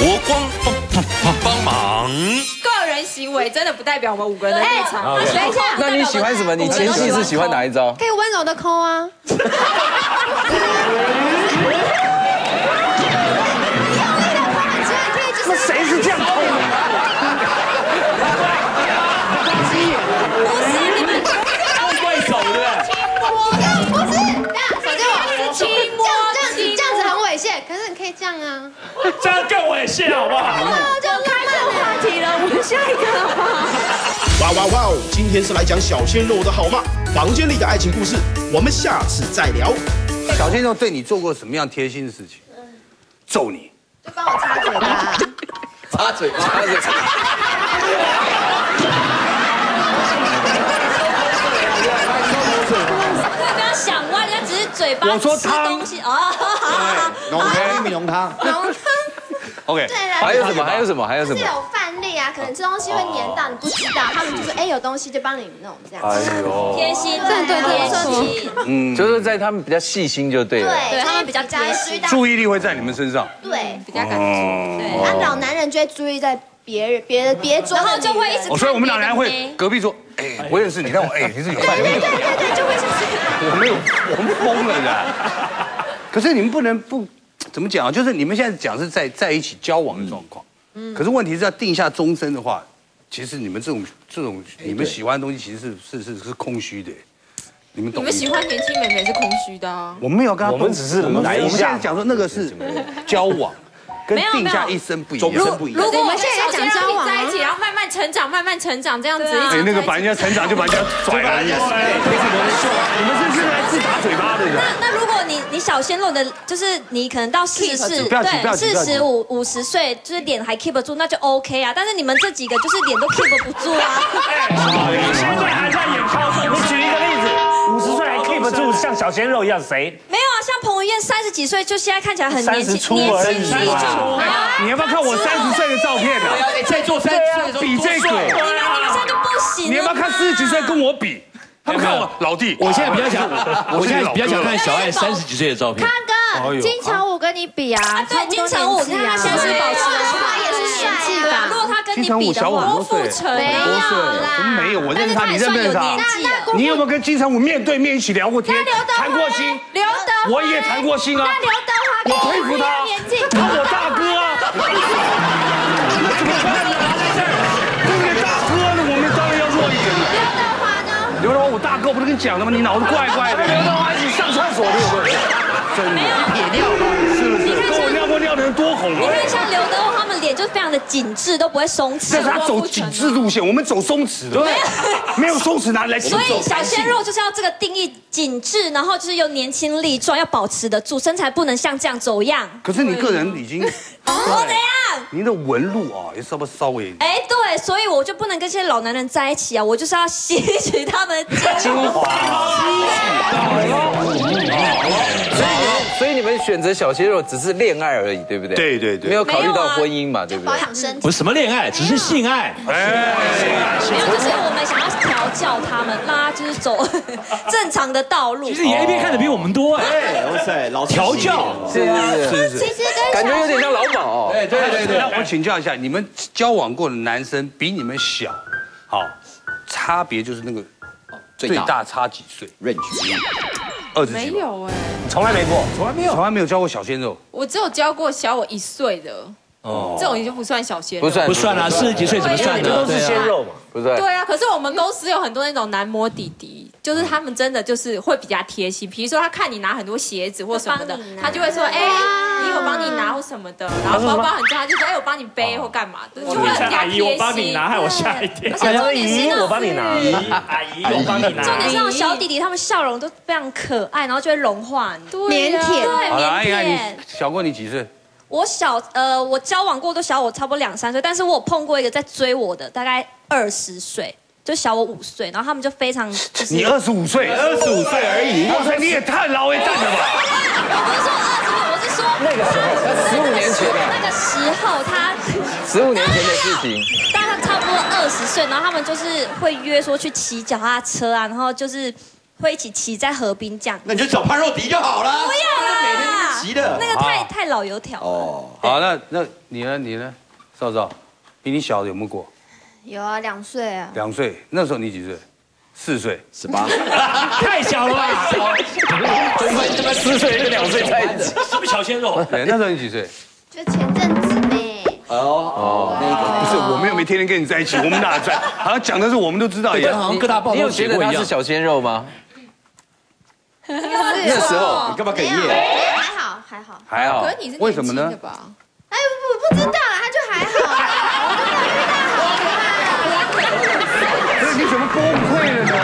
国光帮忙。 个人行为真的不代表我们5个人的立场。 等一下， 那你喜欢什么？你前戏是喜欢哪一招？ 可以温柔的抠啊。 那谁是这样抠的？ 对手对不对？ 不是，手就我亲摸，这样子很猥亵，可是你可以这样啊， 这样更猥亵好不好？ 就开这个话题了，我们下一个好不好？ 哇哇哇！今天是来讲小鲜肉的好吗？房间里的爱情故事，我们下次再聊。 小鲜肉对你做过什么样贴心的事情？揍你。 就帮我擦嘴巴。 擦嘴巴，擦嘴巴。 不要想歪，人家只是嘴巴吃东西哦。 浓汤，玉米浓汤。 浓汤。 OK。 还有什么？还有什么？还有什么？ 是有范例啊，可能吃东西会粘到，你不知道，他们就说有东西就帮你弄这样。 哎呦， 贴心， 对贴心。 嗯，就是在他们比较细心就对了。 对他们比较贴心， 注意力会在你们身上。 对， 比较敢做。对， 啊，老男人就会注意在别桌， 然后就会一直看。 所以我们老男人会隔壁说，我也是，你看我，你是有范例。 对，就会是这样。 我们疯了的。可是你们不能不怎么讲啊？就是你们现在讲是在一起交往的状况。可是问题是要定下终身的话，其实你们这种你们喜欢的东西其实是空虚的，你们懂？ 你们喜欢年轻妹妹是空虚的啊。 我们没有跟他， 我们只是来一下。 我们现在讲说那个是交往，跟定下一生不一样。 如果我们现在讲交往在一起，然后慢慢成长这样子。 那个把人家成长就把人家甩了。你们是来自打嘴巴的人。 那如果你小鲜肉的，就是你可能到40，对，45、50岁，就是脸还 keep 得住，那就 OK 啊。但是你们这几个就是脸都 keep 不住啊。 你现在还在演超生？我举一个例子，50岁还 keep 住像小鲜肉一样，谁？ 没有啊，像彭于晏30几岁，就现在看起来很年轻， 30出而已。 你要不要看我30岁的照片呢？ 在做30岁的时候比这个， 你们现在就不行。 你要不要看40几岁跟我比？他们看我老弟， 我现在比较想看小爱30几岁的照片。 康哥，金城武跟你比啊？ 对，金城武，看他现在是保持的他也是年纪吧？ 如果他跟你比的话，郭富城没有啦， 怎么没有？我认识他，你认不认识他？你有没有跟金城武面对面一起聊过天？谈过心？ 刘德华， 我也谈过心啊。 那刘德华， 我佩服他， 年纪， 他我大哥啊。怎么办？对大哥呢，我们当然要弱一点了。 刘德华呢？ 刘德华，我大哥，我不是跟你讲了吗？你脑子怪怪的。 刘德华一起上厕所对不对？ 真的，也尿吗？是不是？跟我尿过尿的人多红啊！ 你看像刘德华他们脸就非常的紧致，都不会松弛。 但是他走紧致路线，我们走松弛的。对，没有松弛哪来？ 所以小鲜肉就是要这个定义紧致，然后就是又年轻力壮，要保持得住，身材不能像这样走样。 可是你个人已经， 我怎样？ 您的纹路啊，也稍微。 哎，对，所以我就不能跟这些老男人在一起啊，我就是要吸取他们的精华。 所以你们选择小鲜肉只是恋爱而已，对不对？ 对， 没有考虑到婚姻嘛，对不对？ 保养身体。 不是什么恋爱，只是性爱。 没有，就是我们想要调教他们，让他就是走正常的道路。 其实你 A 片看的比我们多哎。 哇塞，老调教。 是。 其实跟感觉有点像老鸨哦。 对。那我请教一下，你们交往过的男生比你们小，好，差别就是那个最大差几岁？range 20几。 没有哎， 从来没过， 从来没有交过小鲜肉。 我只有教过小我1岁的。哦，这种也就不算小鲜肉。 不算啊 ，40几岁怎么算呢？ 都是鲜肉嘛， 不对。 对啊，可是我们公司有很多那种男模弟弟，就是他们真的就是会比较贴心。比如说他看你拿很多鞋子或什么的，他就会说，哎，我帮你拿或什什么的，然后包包很重，他就说，哎，我帮你背或干嘛的，就会很贴心。 我帮你拿，害我吓一跳。 重点是我帮你拿，阿姨我帮你拿。 重点是那种小弟弟，他们笑容都非常可爱，然后就会融化你， 腼腆。 对， 好了， 腼腆。 你小过你几岁？ 我交往过都小我差不多2、3岁，但是我有碰过一个在追我的，大概20岁，就小我5岁，然后他们就非常你25岁，25岁而已，哇塞，你也太老蛋了吧！ 我不是说25，我是说那个时候 15年前那个时候他 15年前的事情， 大概差不多20岁，然后他们就是会约说去骑脚踏车啊，然后就是会一起骑在河滨这样。 那你就找潘若迪就好了。 不要啦， 每天骑的。 那个太太老油条了。 好，那你呢？少少，比你小的有没有过有啊，2岁啊。 ？2岁，那时候你几岁？4岁 18， 太小了吧？10岁跟2岁在一起，是不是小鲜肉？ 对，那时候你几岁？ 就前阵子呗。 不是，我们又没天天跟你在一起，我们哪在？好像讲的是我们都知道一样。 好像各大报你有觉都写过一样。 得他是小鲜肉吗？那时候你干嘛哽咽？ 还好。 还好可是你是， 为什么呢？ 哎，我不知道啦，他就还好啦。 可是你怎么崩溃了呢？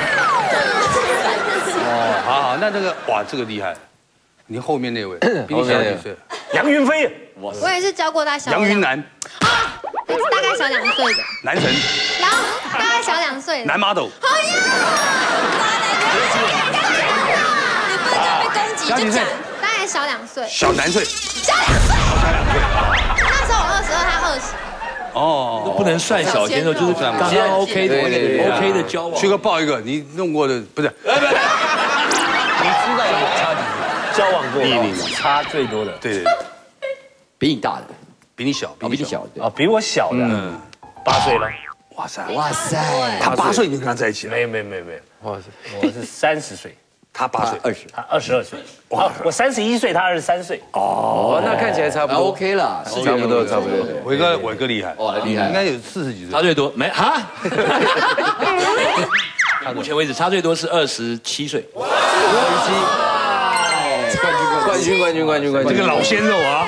哦，好，那这个哇，这个厉害。你后面那位比你小几岁？ 杨云飞， 我也是教过他小。 杨云南， 大概小2岁的。 男神， 然后大概小2岁的。 男 model。 你不能被攻击就讲。 大概小2岁。 小男岁。 小2岁。那时候我22，他20。 哦， 不能算小鲜肉，就是刚刚 OK 的 OK 的交往。 旭哥报一个，你弄过的不是？你知道你差几岁？ 交往过， 你差最多的， 对， 比你大的， 比你小， 比你小的。 哦，比我小的，8岁了。 哇塞， 哇塞， 他8岁已经跟他在一起了。 没有，我是30岁， 他8岁 20， 他22岁。哇，我31岁，他23岁。 哦，那看起来差不多。 OK 了， 差不多。 伟哥厉害， 哇，厉害， 应该有40几岁。 差最多没哈？目前为止差最多是27岁。 冠军， 这个老鲜肉啊，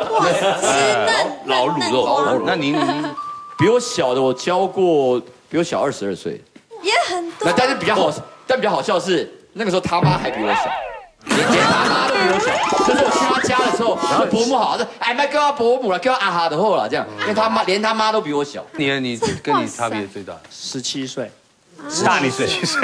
老卤肉。 那您比我小的我教过，比我小22岁。 也很多。 但是比较好笑是那个时候他妈还比我小。连他妈都比我小，就是我去他家的时候，然后伯母好，说哎，别叫他伯母了，叫他阿哈的后了，这样，因为连他妈都比我小。 你跟你差别最大 17岁， 大你17岁，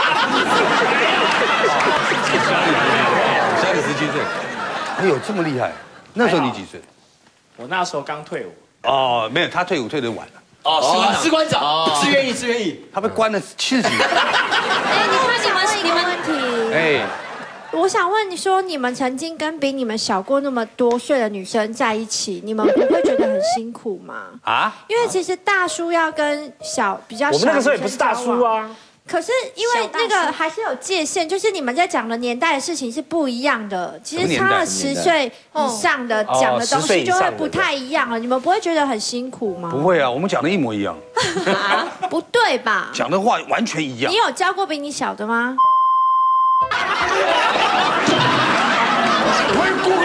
小你17岁，哎呦这么厉害！那时候你几岁？ 我那时候刚退伍。 哦，没有，他退伍退得晚了。 哦，士官长，自愿意， 他被关了70几年。 哎，你们问题。 哎， 我想问你说，你们曾经跟比你们小过那么多岁的女生在一起，你们不会觉得很辛苦吗？ 啊？ 因为其实大叔要跟比较小， 我们那个时候也不是大叔啊。 可是因为那个还是有界限，就是你们在讲的年代的事情是不一样的。其实差了10岁以上的讲的东西就会不太一样了。你们不会觉得很辛苦吗？ 不会啊，我们讲的一模一样。 不对吧？ 讲的话完全一样。 你有教过比你小的吗？ 我